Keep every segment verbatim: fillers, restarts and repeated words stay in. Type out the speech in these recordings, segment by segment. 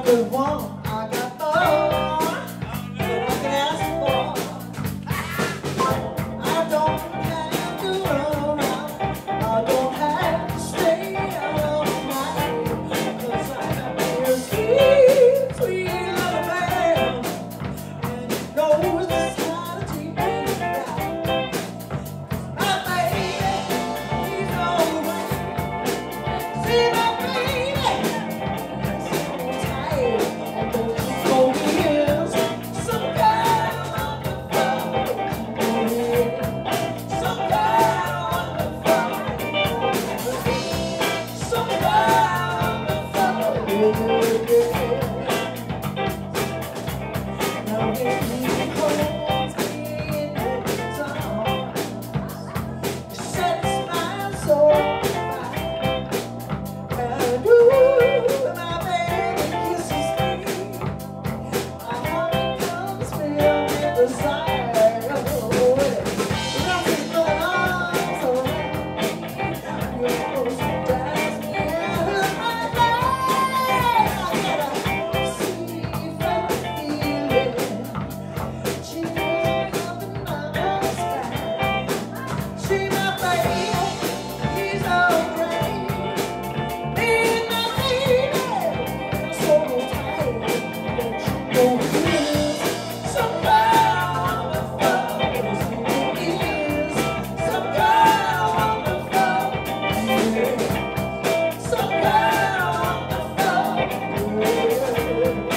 could want, I got more than I can ask for. I don't have to run around, I don't have to stay all night, 'cause I have a sweet, sweet little man, and he knows just how to treat me right. My baby, he's always, see my baby, so tired, and don't you know he is some kind of wonderful, oh yeah, some kind of wonderful, some kind of wonderful, yeah. Now when he holds me in his arms, it sets my soul afire. And ooh, my baby kisses me, my heart becomes filled with desire. Oh, yeah. Nothing's going on so right. You're supposed to dance me out of my life. I got a sweet feeling, chills up in my spine. See my baby, he's alright. Me and my baby, so tight. Don't you know he is some kind of wonderful? He is some kind of wonderful, yeah. Some kind of wonderful, yeah.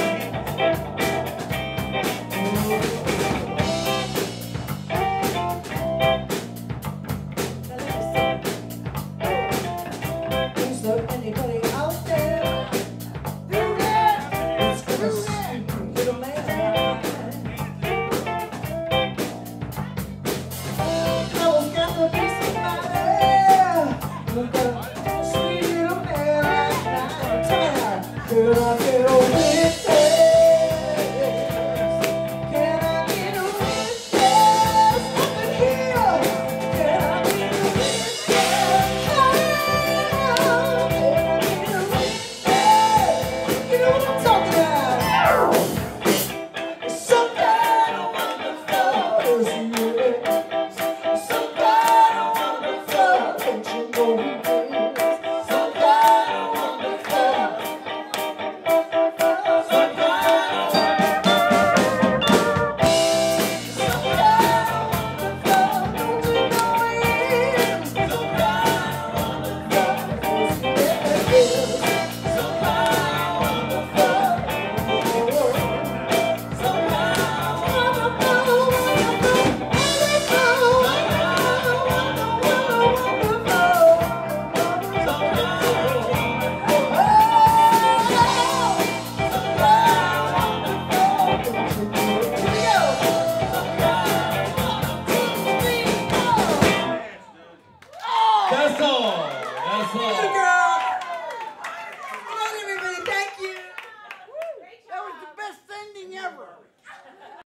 Is there anybody out there who's gonna